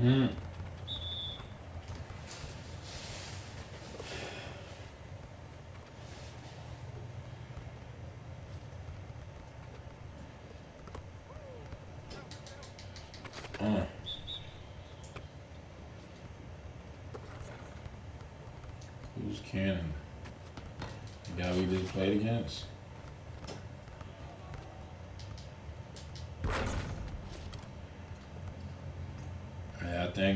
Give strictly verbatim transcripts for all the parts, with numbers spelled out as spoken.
Mm. Uh. Who's Cannon? The guy we just played against? Yeah, I think.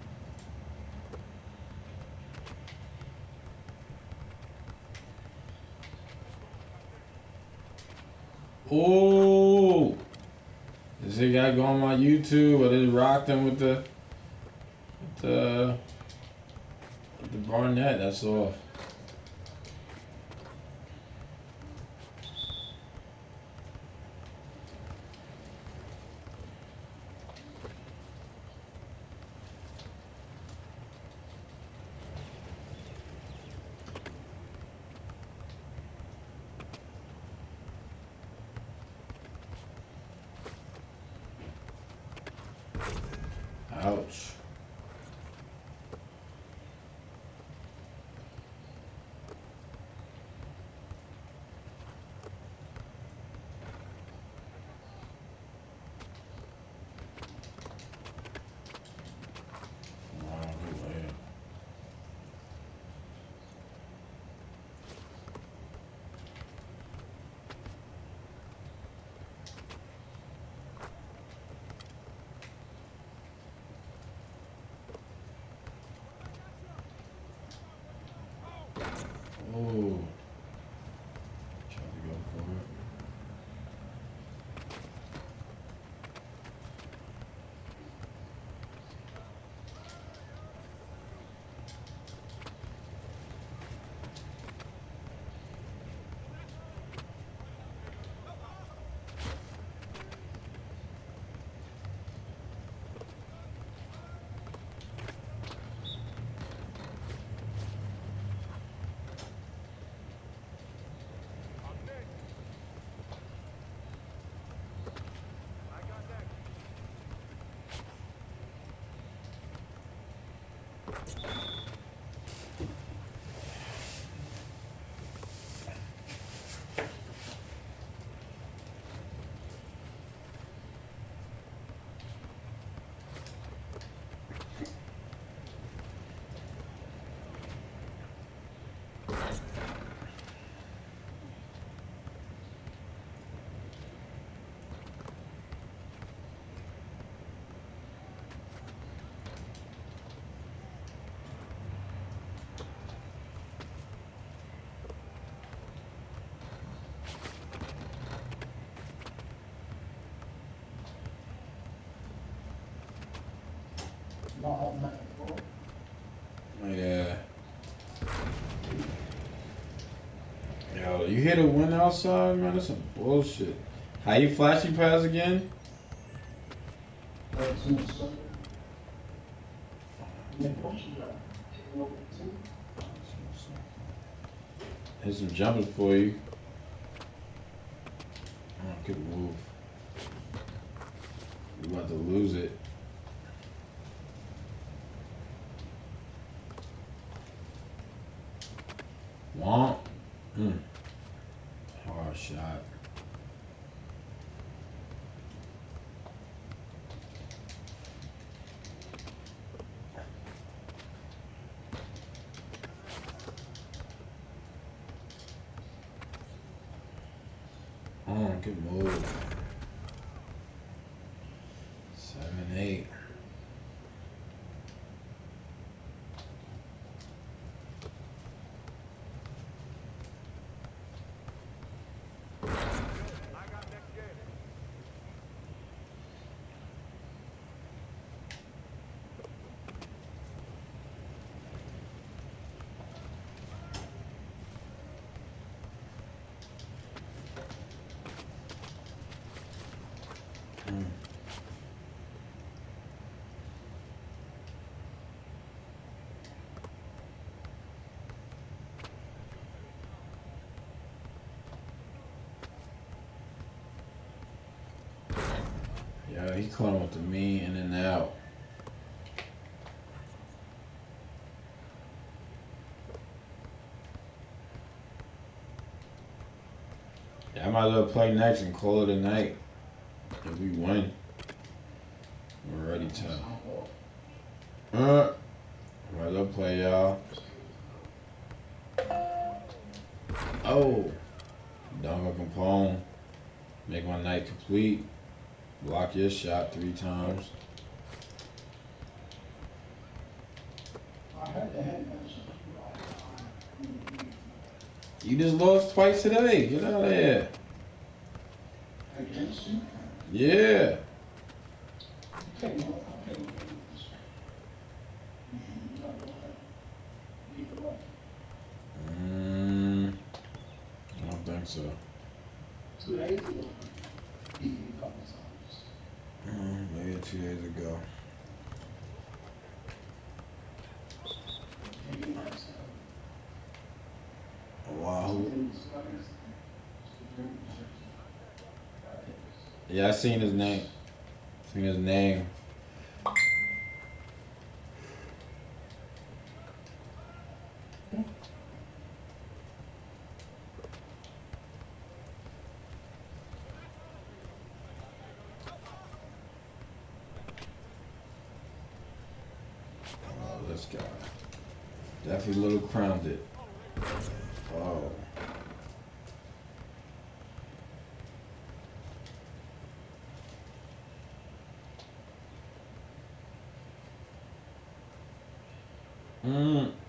Oh! This guy go on my YouTube. I just rocked him with the, with the, with the Barnett. That's all. Ouch. Wow, good layup. Oh. Tried to go for it. Yeah. Yo, you hear the wind outside, man? That's some bullshit. How you flashy pass again? Here's some jumpers for you. Oh, good move. We about to lose it. Womp. Mm. Hard shot. Oh, good move. Seven, eight. Mm. Yeah, he caught him with the mean in and out. Yeah, I might as well play next and call it a night. If we win, we're ready to. Uh, might as well play, y'all. Oh, Dunga Capone. Make my night complete. Block your shot three times. You just lost twice today. Get out of here. Yeah. Mm, I don't think so. Mm, maybe two days ago. Wow. Yeah, I seen his name. Seen his name. Oh, this guy. Definitely a little grounded. Oh. Mm.